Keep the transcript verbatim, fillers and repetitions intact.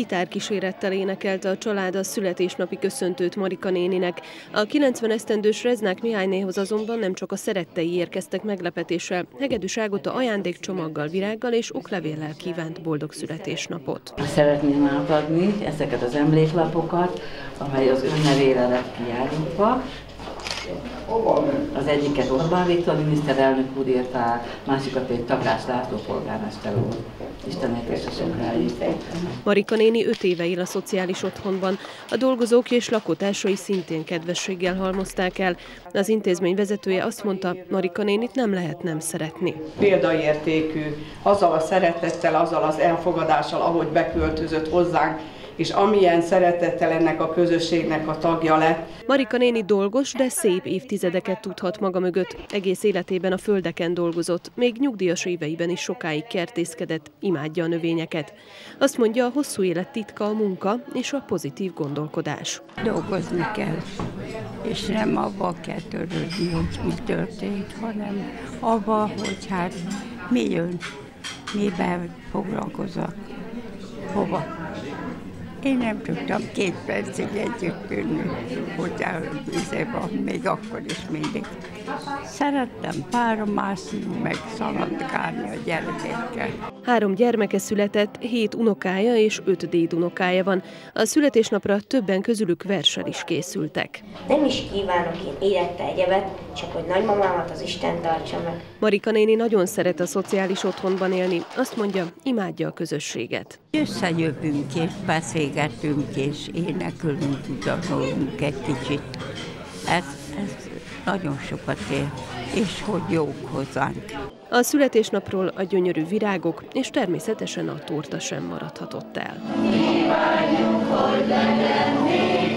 Gitárkísérettel énekelte a család a születésnapi köszöntőt Marika néninek. A kilencven esztendős Reznák Mihálynéhoz azonban nem csak a szerettei érkeztek meglepetéssel. Hegedűs Ágota ajándékcsomaggal, virággal és oklevéllel kívánt boldog születésnapot. Szeretném átadni ezeket az emléklapokat, amely az ön nevére lett kiállítva. Az egyiket Orbán Viktor miniszterelnök úr írta, másikat egy Takács László polgármester úr. Isten értesse sokáig. Marika néni öt éve él a szociális otthonban. A dolgozók és lakótársai szintén kedvességgel halmozták el. Az intézmény vezetője azt mondta, Marika nénit nem lehet nem szeretni. Példaértékű, azzal a szeretettel, azzal az elfogadással, ahogy beköltözött hozzánk, és amilyen szeretettel ennek a közösségnek a tagja lett. Marika néni dolgos, de szép évtizedeket tudhat maga mögött. Egész életében a földeken dolgozott, még nyugdíjas éveiben is sokáig kertészkedett, imádja a növényeket. Azt mondja, a hosszú élet titka a munka és a pozitív gondolkodás. Dolgozni kell, és nem abba kell törődni, hogy mi történt, hanem abba, hogy hát mi jön, miben foglalkozok, hova. Én nem tudtam két percig együtt ülni, hogyha van, még akkor is mindig. Szerettem páromászni, meg szaladgálni a gyerekekkel. Három gyermeke született, hét unokája és öt dédunokája van. A születésnapra többen közülük verssel is készültek. Nem is kívánok én élete egyebet, csak hogy nagymamámat az Isten tartsa meg. Marika néni nagyon szeret a szociális otthonban élni. Azt mondja, imádja a közösséget. Összejövünk és beszélgetünk és énekelünk, utalunk egy kicsit. Ez, ez nagyon sokat ér, és hogy jók hozzánk. A születésnapról a gyönyörű virágok és természetesen a torta sem maradhatott el. Kívánjuk, hogy legyen